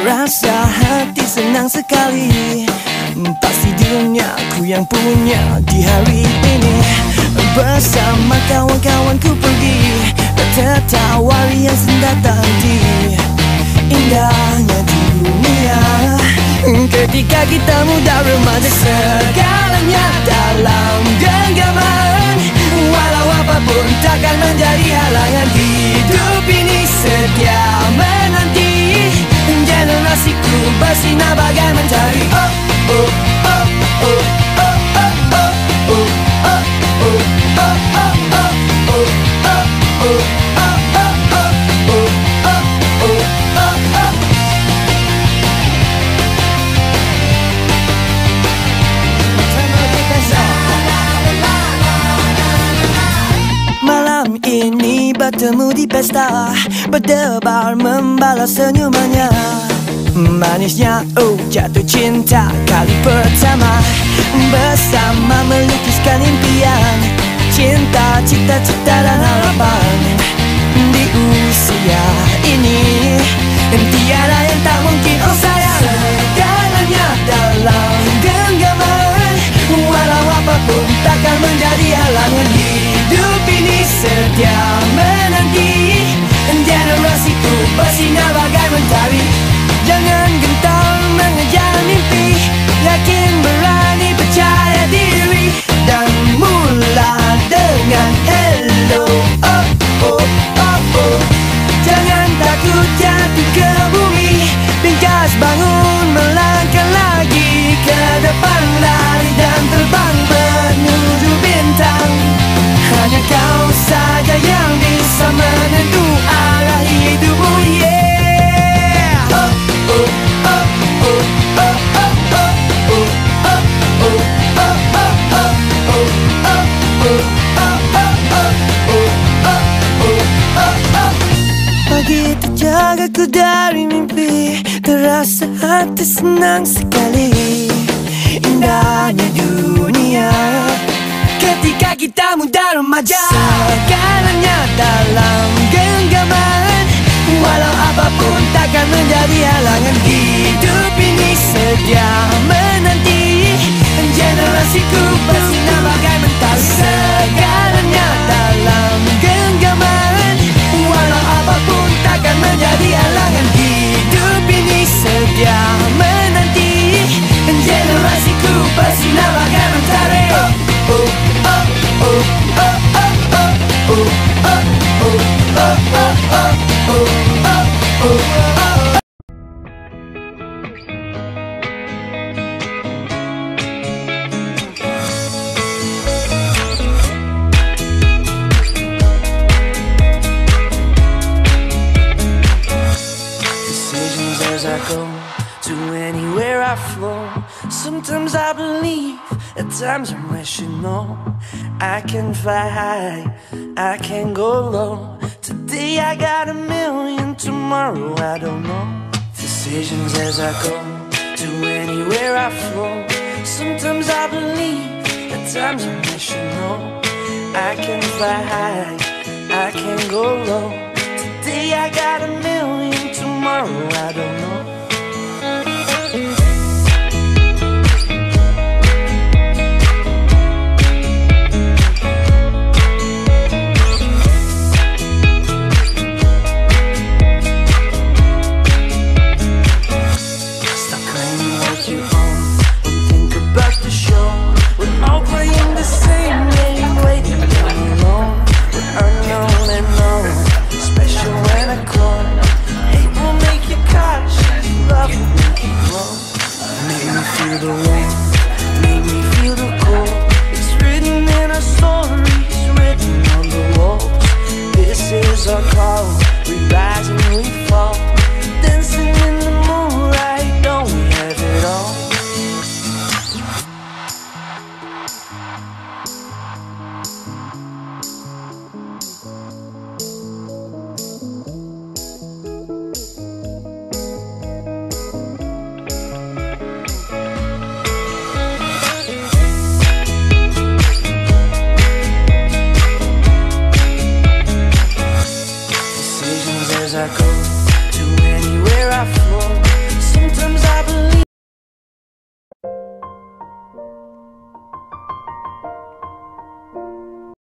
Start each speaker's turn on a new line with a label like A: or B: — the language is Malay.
A: Rasa hati senang sekali, pasti duniaku yang punya di hari ini. Bersama kawan-kawanku pergi, tertawa riang sendat hati. Indahnya dunia ketika kita muda remaja, segalanya dalam genggaman. Walau apapun takkan menjadi halangan, hidup ini setia menanti. Generasiku bersinar bagai mentari. Oh, oh, oh, oh, oh, oh, oh, oh, oh, oh, oh, oh, oh, oh, ini bertemu di pesta, berdebar membalas senyumannya. Manisnya jatuh cinta kali pertama, bersama melukiskan impian, cinta, cita-cita dan harapan. Di usia ini tiada yang tak mungkin, oh sayang. Segalanya dalam genggaman, walau apapun takkan menjadi halangan. Hidup ini setia menanti, generasiku bersinar bagai mentari. Jangan gentar mengejar mimpi, yakin, berani, percaya diri, dan mula dengan hello. Oh, oh, oh, oh. Jangan takut jatuh ke bumi, bingkas bangun, melangkah lagi ke depan, lari dan terbang menuju bintang. Hanya kau saja yang bisa menentu arah hidupmu, yeah. Oh, oh, oh, oh, oh, oh, oh, oh, oh, oh, oh. Begitu jagaku dari mimpi, terasa hati senang sekali. Indahnya dunia ketika kita muda remaja, segalanya dalam genggaman. Walau apapun takkan menjadi halangan, hidup ini sedia menanti. Generasiku bersinar bagai mentari, segalanya dalam genggaman. Walau apapun takkan menjadi halangan, hidup ini sedia menanti. Generasiku bersinar bagai mentari. Oh, oh, oh, oh, oh, oh, oh, oh, oh, oh, oh, oh, oh, oh. Decisions as I go to anywhere I flow. Sometimes I believe, at times I'm rational. I can fly high, I can go low. Today I got a million, tomorrow I don't know. Decisions as I go to anywhere I flow. Sometimes I believe, at times I'm rational. I can fly high, I can go low. Today I got a million, tomorrow I don't know. Feel the rain, make me feel the cold. It's written in our stories, written on the walls. This is our call, we rise and we fall. Dancing in the moonlight, don't we have it all? As I go